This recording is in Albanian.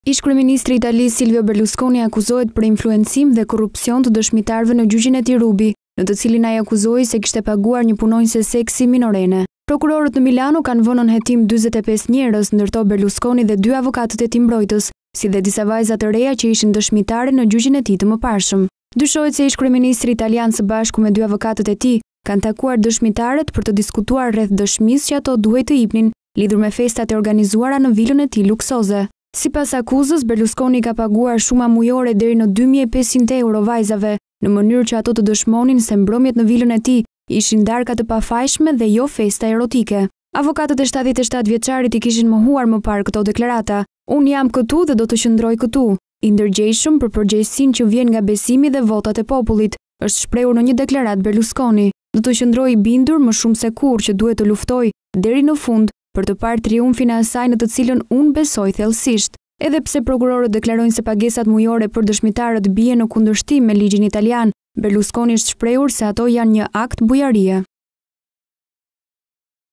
Ish-kryeministri italisë Silvio Berlusconi akuzohet për influencim dhe korrupsion të dëshmitarëve në gjyqin e Tirubi, në të cilin ai akuzoi se kishte paguar një punonjëse seksi minorene. Prokurorët në Milano kanë vënë në hetim 45 njerëz, ndërto Berlusconi dhe 2 avokatët e tij mbrojtës, si dhe disa vajza të reja që ishin dëshmitare në gjyqin e tij të mëparshëm. Dyshohet se ish-kryeministri italian së bashku me 2 avokatët e tij kanë takuar dëshmitarët për të diskutuar rreth dëshmisë që ato duhej të jepnin lidhur me festat e organizuara në vilën e tij luksoze. Sipas akuzës, Berlusconi ka paguar shuma mujore deri në 2500 euro vajzave, në mënyrë që ato të dëshmonin se mbrëmjet në vilën e tij ishin darka të pafajshme dhe jo festa erotike. Avokatët e 77 vjeçarit i kishin mohuar më parë këto deklarata. Unë jam këtu dhe do të qëndroj këtu, i ndërgjegjshëm për përgjegjësinë që vjen nga besimi dhe votat e popullit, është shprehur në një deklaratë Berlusconi. Do të qëndroj i bindur më shumë se kurrë që duhet të luftoj deri në fund për të parë triumfin e asaj në të cilën unë besoj thellësisht. Edhe pse prokurorët deklarojnë se pagesat mujore për dëshmitarët bien në kundërshtim me ligjin italian, Berlusconi është shprehur se ato janë një akt bujarie.